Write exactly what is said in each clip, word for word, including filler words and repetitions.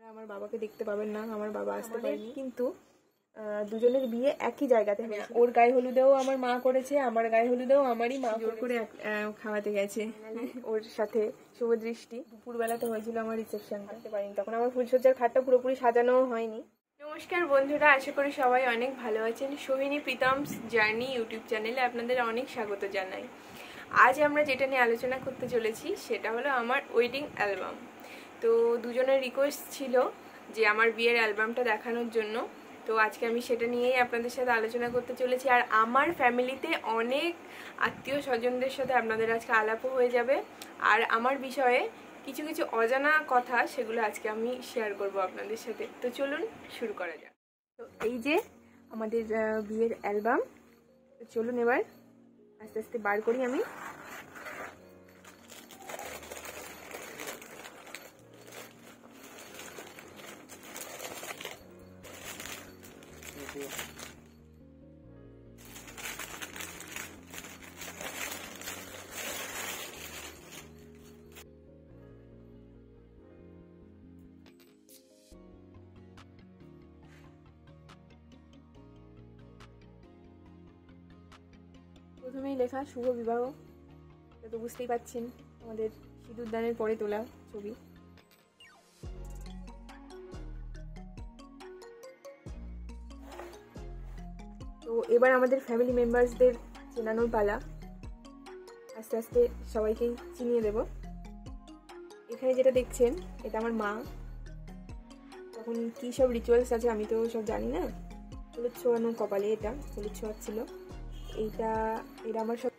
আমার বাবাকে দেখতে পাবেন না, আমার বাবা আসতে পারেনি, কিন্তু দুজনের বিয়ে একই জায়গাতে হয়েছে। ওর গায়ে হলুদেও আমার মা করেছে, আমার গায়ে হলুদেও আমারই মা জোর করে খাওয়াতে গেছে ওর সাথে শুভদৃষ্টি। দুপুরবেলাতে হয়েছিল আমার রিসেপশন, করতে পারিনি, তখন আমার ফুলসজ্জার খাটটা পুরোপুরি সাজানো হয়নি। নমস্কার বন্ধুরা, আশা করি সবাই অনেক ভালো আছেন। সোহিনী প্রীতমস জার্নি ইউটিউব চ্যানেলে আপনাদের অনেক স্বাগত জানাই। আজ আমরা যেটা নিয়ে আলোচনা করতে চলেছি সেটা হলো আমার ওয়েডিং অ্যালবাম। তো দুজনের রিকোয়েস্ট ছিল যে আমার বিয়ের অ্যালবামটা দেখানোর জন্য, তো আজকে আমি সেটা নিয়েই আপনাদের সাথে আলোচনা করতে চলেছি। আর আমার ফ্যামিলিতে অনেক আত্মীয় স্বজনদের সাথে আপনাদের আজকে আলাপও হয়ে যাবে, আর আমার বিষয়ে কিছু কিছু অজানা কথা সেগুলো আজকে আমি শেয়ার করব আপনাদের সাথে। তো চলুন শুরু করা যাক। তো এই যে আমাদের বিয়ের অ্যালবাম, তো চলুন এবার আস্তে আস্তে বার করি আমি। প্রথমেই লেখা শুভ বিবাহ, এটা তো বুঝতেই পাচ্ছেন আমাদের সিঁদুরদানের পরে তোলা ছবি। তো এবার আমাদের ফ্যামিলি মেম্বার্সদের চেনানোর পালা, আস্তে আস্তে সবাইকেই চিনিয়ে দেব। এখানে যেটা দেখছেন এটা আমার মা। তখন কী সব রিচুয়ালস আছে আমি তো সব জানি না। হলুদ ছোঁয়ানো কপালে, এটা হলুদ ছোঁয়াচ্ছিল। এইটা এটা আমার সব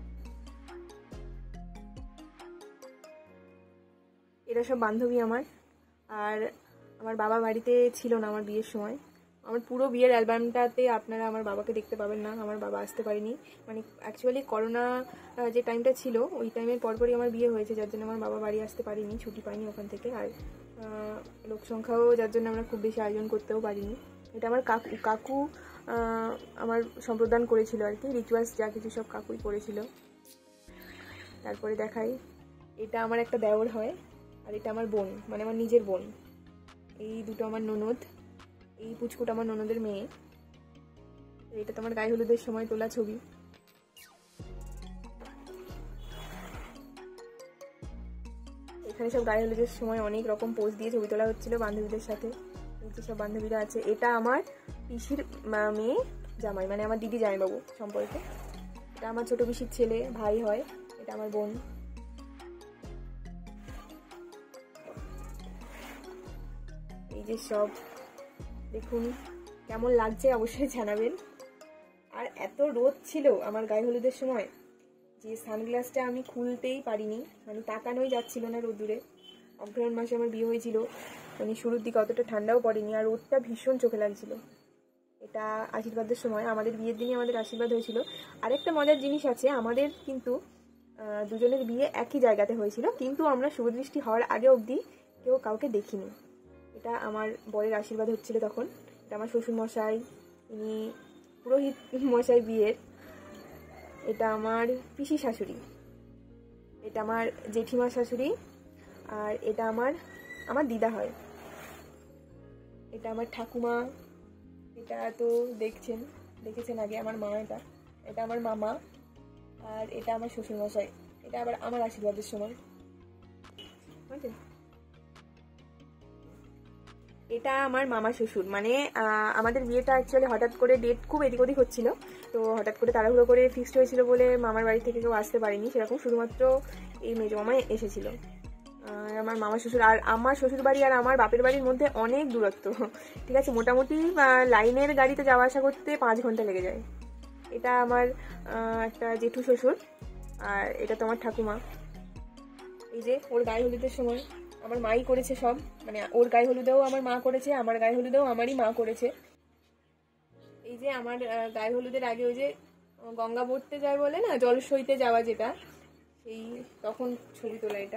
এরা সব বান্ধবী আমার। আর আমার বাবা বাড়িতে ছিল না আমার বিয়ের সময়। আমার পুরো বিয়ের অ্যালবামটাতে আপনারা আমার বাবাকে দেখতে পাবেন না, আমার বাবা আসতে পারেনি। মানে অ্যাকচুয়ালি করোনা যে টাইমটা ছিল ওই টাইমের পরপরই আমার বিয়ে হয়েছে, যার জন্য আমার বাবা বাড়ি আসতে পারিনি, ছুটি পাইনি ওখান থেকে। আর লোক সংখ্যাও যার জন্য আমরা খুব বেশি আয়োজন করতেও পারিনি। এটা আমার কাকু কাকু আমার সম্প্রদান করেছিল আর কি, রিচুয়ালস যা কিছু সব কাকুই করেছিল। তারপরে দেখাই, এটা আমার একটা দেওর হয়, আর এটা আমার বোন, মানে আমার নিজের বোন। এই দুটো আমার ননদ, এই পুচকুটা আমার ননদের মেয়ে। এটা তো আমার গায়ে হলুদের সময় তোলা ছবি। এখানে সব গায়ে হলুদের সময় অনেক রকম পোজ দিয়ে ছবি তোলা হচ্ছিল বান্ধবীদের সাথে। এই যে সব বান্ধবীরা আছে, এটা আমার পিসির মেয়ে জামাই, মানে আমার দিদি জামাইবাবু সম্পর্কে। এটা আমার ছোট পিসির ছেলে, ভাই হয়। এটা আমার বোন। এই যে সব দেখুন, কেমন লাগছে অবশ্যই জানাবেন। আর এত রোদ ছিল আমার গায়ে হলুদের সময় যে সানগ্লাসটা আমি খুলতেই পারিনি, মানে তাকানোই যাচ্ছিল না রোদ্দুরে। অগ্রহায়ণ মাসে আমার বিয়ে হয়েছিল, মানে শুরুর দিকে অতটা ঠান্ডাও পড়েনি, আর রোদটা ভীষণ চোখে লাগছিল। এটা আশীর্বাদের সময়, আমাদের বিয়ের দিনই আমাদের আশীর্বাদ হয়েছিল। আরেকটা মজার জিনিস আছে, আমাদের কিন্তু দুজনের বিয়ে একই জায়গাতে হয়েছিল, কিন্তু আমরা শুভদৃষ্টি হওয়ার আগে অবধি কেউ কাউকে দেখিনি। এটা আমার বরের আশীর্বাদ হচ্ছিল তখন। এটা আমার শ্বশুর মশাই, ইনি পুরোহিত মশাই বিয়ের। এটা আমার পিসি শাশুড়ি, এটা আমার জেঠিমা শাশুড়ি, আর এটা আমার আমার দিদা হয়। এটা আমার ঠাকুমা, এটা তো দেখছেন দেখেছেন আগে আমার মা। এটা এটা আমার মামা, আর এটা আমার শ্বশুর মশাই। এটা আবার আমার আশীর্বাদের সময়। বুঝলেন, এটা আমার মামা শ্বশুর। মানে আমাদের বিয়েটা অ্যাকচুয়ালি হঠাৎ করে, ডেট খুব এদিক ওদিক হচ্ছিল, তো হঠাৎ করে তাড়াহুড়ো করে ফিক্সড হয়েছিল বলে মামার বাড়ি থেকে কেউ আসতে পারেনি সেরকম, শুধুমাত্র এই মেজো মামাই এসেছিল। আর আমার মামা শ্বশুর, আর আমার শ্বশুর বাড়ি আর আমার বাপের বাড়ির মধ্যে অনেক দূরত্ব, ঠিক আছে, মোটামুটি লাইনের গাড়িতে যাওয়া আসা করতে পাঁচ ঘন্টা লেগে যায়। এটা আমার একটা জেঠু শ্বশুর, আর এটা তো আমার ঠাকুমা। এই যে ওর গায়ে হলুদের সময় আমার মাই করেছে সব, মানে ওর গায়ে হলুদেও আমার মা করেছে, আমার গায়ে হলুদেও আমারই মা করেছে। এই যে আমার গায়ে হলুদের আগে ওই যে গঙ্গা ভরতে যায় বলে না, জল সইতে যাওয়া যেটা, সেই তখন ছবি তোলা এটা।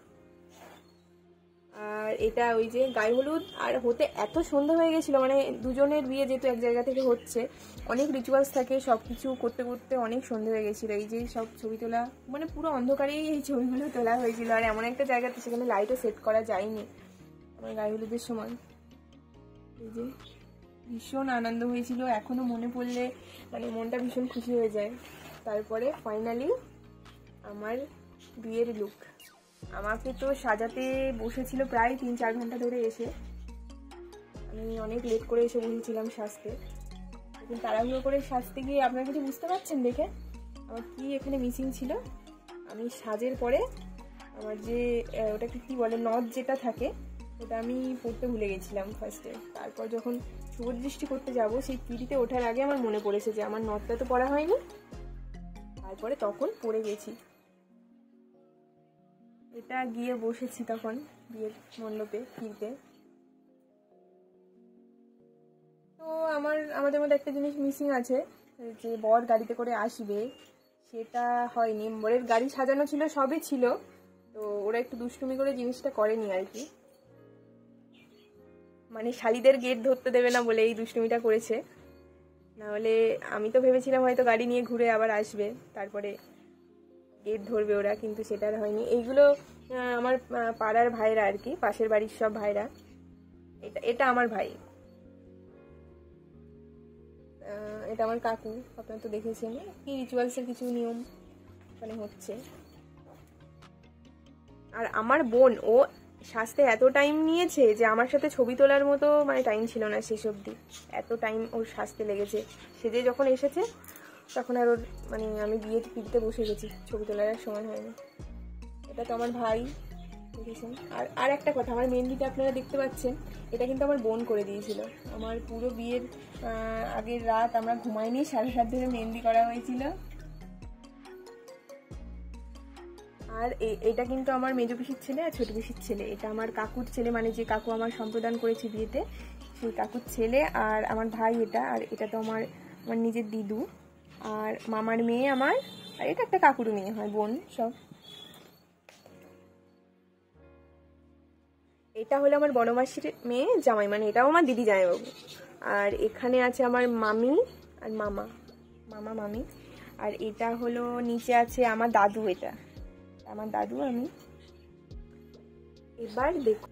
আর এটা ওই যে গায়ে হলুদ আর হতে এত সন্ধ্যা হয়ে গেছিলো, মানে দুজনের বিয়ে যেহেতু এক জায়গা থেকে হচ্ছে, অনেক রিচুয়ালস থাকে, সব কিছু করতে করতে অনেক সন্ধ্যা হয়ে গেছিলো। এই যে সব ছবি তোলা, মানে পুরো অন্ধকারেই এই ছবিগুলো তোলা হয়েছিল। আর এমন একটা জায়গাতে সেখানে লাইটও সেট করা যায়নি, আমার গায়ে হলুদের সময়। এই যে ভীষণ আনন্দ হয়েছিল, এখনো মনে পড়লে মানে মনটা ভীষণ খুশি হয়ে যায়। তারপরে ফাইনালি আমার বিয়ের লুক। আমাকে তো সাজাতে বসেছিল প্রায় তিন চার ঘন্টা ধরে, এসে আমি অনেক লেট করে এসে বসেছিলাম সাজতে। এখন তাড়াহুড়ো করে সাজতে গিয়ে আপনারা কিছু বুঝতে পারছেন দেখে আমার কি এখানে মিসিং ছিল। আমি সাজের পরে আমার যে ওটাকে কি বলে নথ যেটা থাকে ওটা আমি পড়তে ভুলে গেছিলাম ফার্স্টে। তারপর যখন শুভ দৃষ্টি করতে যাব সেই পিড়িতে ওঠার আগে আমার মনে পড়েছে যে আমার নথটা তো পড়া হয়নি, তারপরে তখন পড়ে গেছি। এটা গিয়ে বসেছি তখন বিয়ের মণ্ডপে ফিরতে। তো আমার আমাদের মধ্যে একটা জিনিস মিসিং আছে, যে বর গাড়িতে করে আসবে সেটা হয়নি। বরের গাড়ি সাজানো ছিল, সবই ছিল, তো ওরা একটু দুষ্টুমি করে জিনিসটা করেনি আর কি, মানে শালিদের গেট ধরতে দেবে না বলে এই দুষ্টুমিটা করেছে। নাহলে আমি তো ভেবেছিলাম হয়তো গাড়ি নিয়ে ঘুরে আবার আসবে, তারপরে গেট ধরবে ওরা, কিন্তু সেটা আর হয়নি। এইগুলো আমার পাড়ার ভাইরা আর কি, পাশের বাড়ির সব ভাইরা। এটা এটা আমার ভাই, এটা আমার কাকু। আপনারা তো দেখেছেন কি রিচুয়ালসের কিছু নিয়ম মানে হচ্ছে। আর আমার বোন, ও সাজতে এত টাইম নিয়েছে যে আমার সাথে ছবি তোলার মতো মানে টাইম ছিল না শেষ অবধি, এত টাইম ওর সাজতে লেগেছে। সেজে যখন এসেছে তখন আর ওর মানে আমি বিয়ে পিড়িতে বসে গেছি, ছবি তোলার আর সময় হয়নি। এটা তো আমার ভাই, দেখেছেন। আর আর একটা কথা, আমার মেহেন্দিটা আপনারা দেখতে পাচ্ছেন, এটা কিন্তু আমার বোন করে দিয়েছিল। আমার পুরো বিয়ের আগের রাত আমরা ঘুমাইনি, সাড়ে সাত ধরে মেহেন্দি করা হয়েছিল। আর এটা কিন্তু আমার মেজো পিসির ছেলে আর ছোট পিসির ছেলে। এটা আমার কাকুর ছেলে, মানে যে কাকু আমার সম্প্রদান করেছে বিয়েতে সেই কাকুর ছেলে। আর আমার ভাই এটা, আর এটা তো আমার আমার নিজের দিদু আর মামার মেয়ে আমার, আর এটা একটা কাকুর মেয়ে হয়, বোন সব। এটা হলো আমার বড় মাসির মেয়ে জামাই, মানে এটাও আমার দিদি জামাইবাবু। আর এখানে আছে আমার মামি আর মামা, মামা মামি। আর এটা হলো নিচে আছে আমার দাদু, এটা আমার দাদু আমি। এবার দেখো,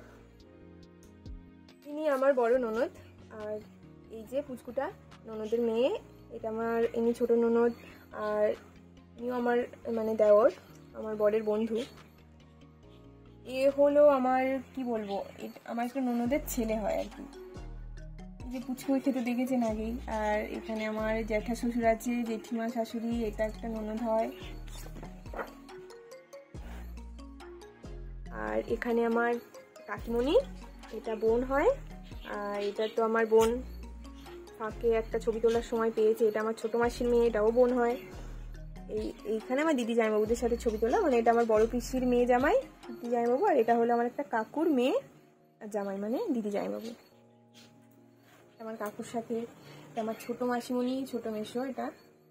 ইনি আমার বড় ননদ, আর এই যে পুচকুটা ননদের মেয়ে, এটা আমার ইনি ছোট ননদ। আর ইনিও আমার মানে দেওর, আমার বরের বন্ধু। এ হলো আমার কি বলবো, আমার একটা ননদের ছেলে হয় আর কি, এই যে পুচকু খেতে দেখেছেন আগেই। আর এখানে আমার জ্যাঠা শ্বশুর আছে, জেঠিমা শাশুড়ি, এটা একটা ননদ হয়। আর এখানে আমার কাকিমণি, এটা বোন হয়। আর এটা তো আমার বোন ফাঁকে একটা ছবি তোলার সময় পেয়েছে, এটা আমার ছোটো মাসির মেয়ে, এটাও বোন হয়। এই এইখানে আমার দিদি জামাইবাবুদের সাথে ছবি তোলা, মানে এটা আমার বড় পিসির মেয়ে জামাই, দিদি জামাইবাবু। আর এটা হলো আমার একটা কাকুর মেয়ে আর জামাই, মানে দিদি জামাইবাবু। আমার কাকুর সাথে এটা আমার ছোটো মাসিমণি, ছোটো মেশো। এটা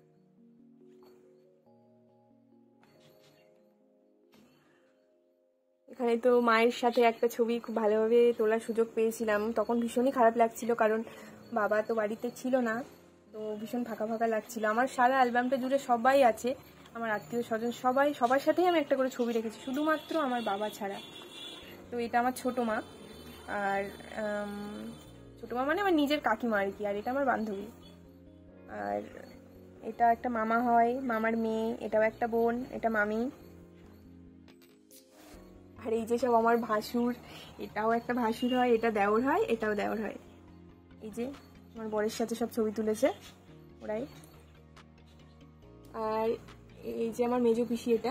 এখানে তো মায়ের সাথে একটা ছবি খুব ভালোভাবে তোলার সুযোগ পেয়েছিলাম, তখন ভীষণই খারাপ লাগছিল, কারণ বাবা তো বাড়িতে ছিল না, তো ভীষণ ফাঁকা ফাঁকা লাগছিল। আমার সারা অ্যালবামটা জুড়ে সবাই আছে, আমার আত্মীয় স্বজন সবাই, সবার সাথেই আমি একটা করে ছবি রেখেছি, শুধুমাত্র আমার বাবা ছাড়া। তো এটা আমার ছোটো মা, আর ছোটো মা মানে আমার নিজের কাকিমা আর কি। আর এটা আমার বান্ধবী। আর এটা একটা মামা হয়, মামার মেয়ে, এটাও একটা বোন, এটা মামি। আর এই যে সব আমার ভাসুর, এটাও একটা ভাসুর হয়, এটা দেওর হয়, এটাও দেওর হয়। এই যে আমার বরের সাথে সব ছবি তুলেছে ওরাই। আর এই যে আমার মেজো পিসি, এটা।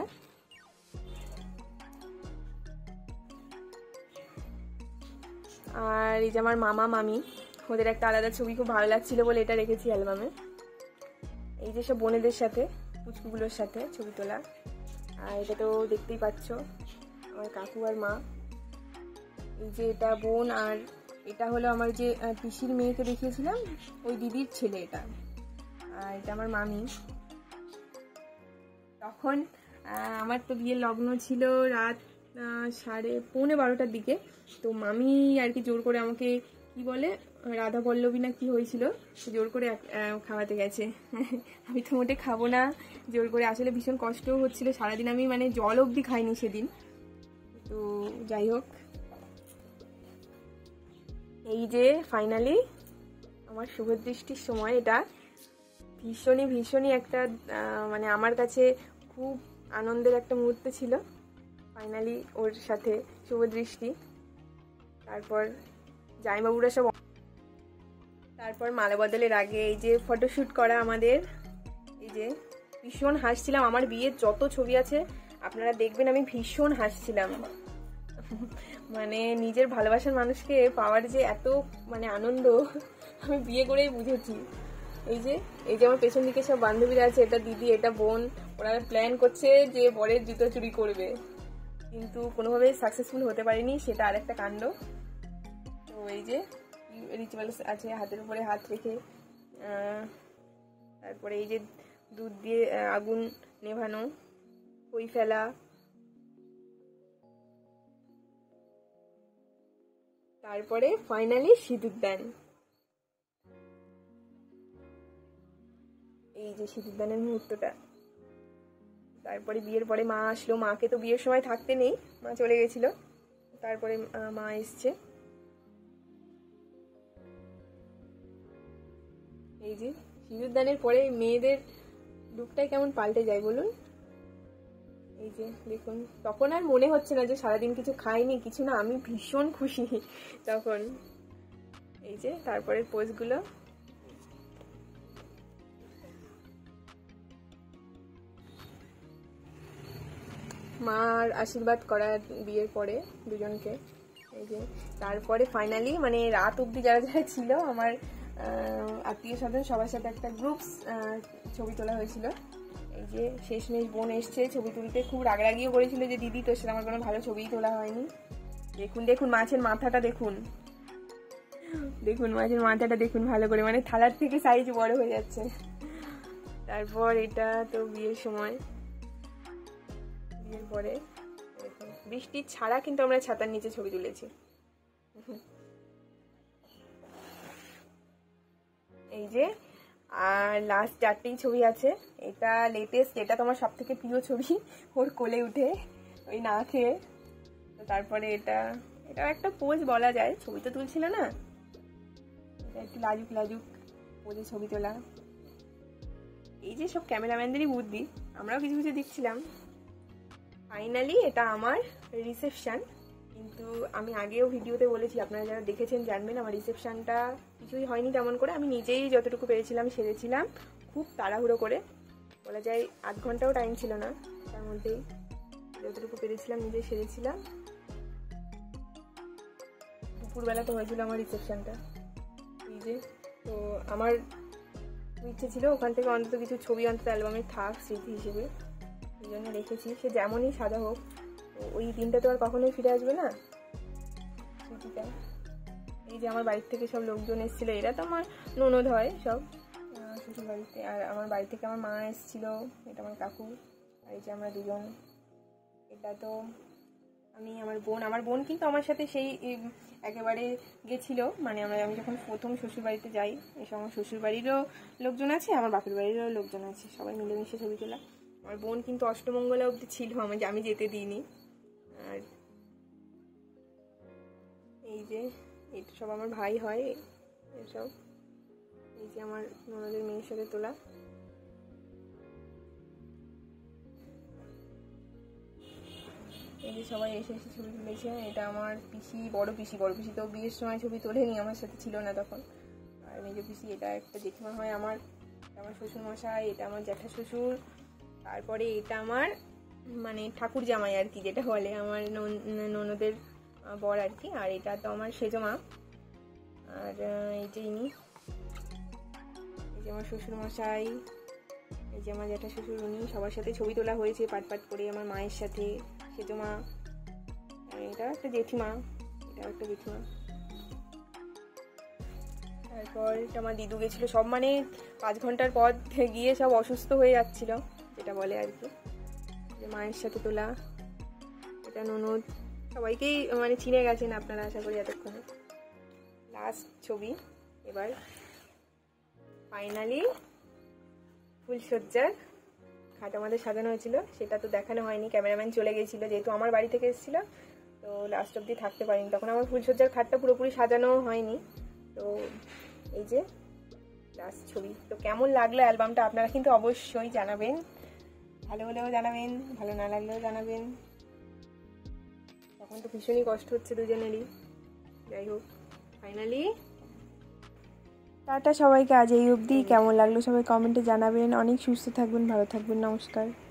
আর এই যে আমার মামা মামি, ওদের একটা আলাদা ছবি খুব ভালো লাগছিল বলে এটা রেখেছি অ্যালবামে। এই যে সব বোনেদের সাথে, পুচকুগুলোর সাথে ছবি তোলা। আর এটা তো দেখতেই পাচ্ছ আমার কাকু আর মা। এই যে এটা বোন, আর এটা হলো আমার যে পিসির মেয়েকে দেখিয়েছিলাম ওই দিদির ছেলে এটা। আর এটা আমার মামি। তখন আমার তো বিয়ের লগ্ন ছিল রাত সাড়ে পৌনে বারোটার দিকে। তো মামি আর কি জোর করে আমাকে কি বলে রাধা পল্লবী না কি হয়েছিল, জোর করে খাওয়াতে গেছে। আমি তো মোটে খাবো না, জোর করে। আসলে ভীষণ কষ্টও হচ্ছিল, সারাদিন আমি মানে জল অবধি খাইনি সেদিন। তো যাই হোক, এই যে ফাইনালি আমার শুভদৃষ্টির সময়, এটা ভীষণই ভীষণই একটা মানে আমার কাছে খুব আনন্দের একটা মুহূর্ত ছিল। ফাইনালি ওর সাথে শুভদৃষ্টি। তারপর জামাইবাবুরা সব, তারপর মালা বদলের আগে এই যে ফটোশ্যুট করা আমাদের। এই যে ভীষণ হাসছিলাম, আমার বিয়ের যত ছবি আছে আপনারা দেখবেন আমি ভীষণ হাসছিলাম। মানে নিজের ভালোবাসার মানুষকে পাওয়ার যে এত মানে আনন্দ আমি বিয়ে করেই বুঝেছি। এই যে এই যে আমার পেছন দিকে সব বান্ধবীরা আছে, এটা দিদি, এটা বোন, ওরা প্ল্যান করছে যে বরের জুতো চুরি করবে, কিন্তু কোনোভাবে সাকসেসফুল হতে পারিনি, সেটা আরেকটা কাণ্ড। তো এই যে রিচুয়ালস আছে, হাতের উপরে হাত রেখে, তারপরে এই যে দুধ দিয়ে আগুন নেভানো, খই ফেলা, তারপরে ফাইনালি সিঁদুর দান। এই যে সিঁদুর দানের মুহূর্তটা। তারপরে বিয়ের পরে মা আসলো, মাকে তো বিয়ের সময় থাকতে নেই, মা চলে গেছিল, তারপরে মা এসছে। এই যে সিঁদুর দানের পরে মেয়েদের লুকটাই কেমন পাল্টে যায় বলুন। এই যে দেখুন, তখন আর মনে হচ্ছে না যে সারাদিন কিছু খাইনি, কিছু না, আমি ভীষণ খুশি তখন। এই যে তারপরের পোজগুলো, মার আশীর্বাদ করা বিয়ের পরে দুজনকে। এই যে তারপরে ফাইনালি মানে রাত অবধি যারা যারা ছিল আমার আত্মীয় স্বজন, সবার সাথে একটা গ্রুপ ছবি তোলা হয়েছিল। এই যে শেষমেশ বোন এসছে ছবি তুলতে, খুব রাগরাগিও করেছিল যে দিদি তোর সাথে আমার কোনো ভালো ছবিই তোলা হয়নি। দেখুন দেখুন মাছের মাথাটা দেখুন, দেখুন মাছের মাথাটা দেখুন ভালো করে, মানে থালার থেকে সাইজ বড় হয়ে যাচ্ছে। তারপর এটা তো বিয়ের সময়, বিয়ের পরে বৃষ্টি ছাড়া কিন্তু আমরা ছাতার নিচে ছবি তুলেছি। এই যে আর লাস্ট চারটেই ছবি আছে, এটা লেটেস্ট, এটা তোমার সব থেকে প্রিয় ছবি, ওর কোলে উঠে ওই না খেয়ে। তারপরে এটা এটাও একটা পোজ বলা যায়, ছবি তো তুলছিল না, এটা একটু লাজুক লাজুক পোজে ছবি তোলা। এই যে সব ক্যামেরাম্যানদেরই বুদ্ধি, আমরাও কিছু কিছু দিচ্ছিলাম। ফাইনালি এটা আমার রিসেপশন, কিন্তু আমি আগেও ভিডিওতে বলেছি, আপনারা যারা দেখেছেন জানবেন আমার রিসেপশনটা কিছুই হয়নি তেমন করে, আমি নিজেই যতটুকু পেরেছিলাম সেরেছিলাম, খুব তাড়াহুড়ো করে, বলা যায় আধ ঘন্টাও টাইম ছিল না, তার মধ্যেই যতটুকু পেরেছিলাম নিজেই সেরেছিলাম। দুপুরবেলা তো হয়েছিল আমার রিসেপশনটা। এই যে তো আমার ইচ্ছে ছিল ওখান থেকে অন্তত কিছু ছবি অন্তত অ্যালবামে থাক স্মৃতি হিসেবে, এই জন্য রেখেছি। সে যেমনই সাদা হোক, ওই দিনটা তো আর কখনোই ফিরে আসবে না স্মৃতিটা। এই যে আমার বাড়ির থেকে সব লোকজন এসেছিলো, এরা তো আমার ননদ হয় সব শ্বশুর বাড়িতে, আর আমার বাড়ি থেকে আমার মা এসেছিলো, এটা আমার কাকু, আর এই যে আমরা দুজন। এটা তো আমি, আমার বোন, আমার বোন কিন্তু আমার সাথে সেই একেবারে গেছিলো, মানে আমরা আমি যখন প্রথম শ্বশুর বাড়িতে যাই, এসব আমার শ্বশুর বাড়িরও লোকজন আছে, আমার বাপের বাড়িরও লোকজন আছে, সবাই মিলেমিশে ছবি তোলা। আমার বোন কিন্তু অষ্টমঙ্গলা অবধি ছিল, আমি আমি যেতে দিইনি। আর এই যে এটা সব আমার ভাই হয় এসব। এই যে আমার ননদের মেয়ের সাথে তোলা। এই যে সবাই এসে এসে ছবি তুলেছে। এটা আমার পিসি, বড় পিসি, বড় পিসি তো বিয়ের সময় ছবি তোলেনি, আমার সাথে ছিল না তখন। আর মেজ পিসি, এটা একটা জেঠিমা হয় আমার, আমার শ্বশুর মশাই, এটা আমার জ্যাঠা শ্বশুর, তারপরে এটা আমার মানে ঠাকুর জামাই আর কি, যেটা বলে আমার ননদের বর আর কি। আর এটা তো আমার সেজো মা। আর এই যে ইনি, এই যে আমার শ্বশুর মশাই, এই যে আমার জ্যাঠা শ্বশুর, উনি সবার সাথে ছবি তোলা হয়েছে পাট পাট করে, আমার মায়ের সাথে, সেজো মা, এটা একটা জেঠিমা, এটাও একটা জেঠিমা। তারপর এটা আমার দিদু গেছিলো, সব মানে পাঁচ ঘন্টার পথ গিয়ে সব অসুস্থ হয়ে যাচ্ছিল, যেটা বলে আর কি। যে মায়ের সাথে তোলা, এটা ননদ, সবাইকেই মানে চিনে গেছেন আপনারা আশা করি এতক্ষণে। লাস্ট ছবি এবার ফাইনালি ফুলসজ্জার খাট আমাদের সাজানো হয়েছিল, সেটা তো দেখানো হয়নি, ক্যামেরাম্যান চলে গেছিলো যেহেতু আমার বাড়ি থেকে এসেছিলো, তো লাস্ট অবধি থাকতে পারিনি, তখন আমার ফুলসজ্জার খাটটা পুরোপুরি সাজানো হয়নি। তো এই যে লাস্ট ছবি। তো কেমন লাগলো অ্যালবামটা আপনারা কিন্তু অবশ্যই জানাবেন, ভালো হলেও জানাবেন, ভালো না লাগলেও জানাবেন। তখন তো ভীষণই কষ্ট হচ্ছে দুজনেরই। যাই হোক, ফাইনালি টাটা সবাইকে, আজ এই অবধি। কেমন লাগলো সবাই কমেন্টে জানাবেন। অনেক সুস্থ থাকবেন, ভালো থাকবেন, নমস্কার।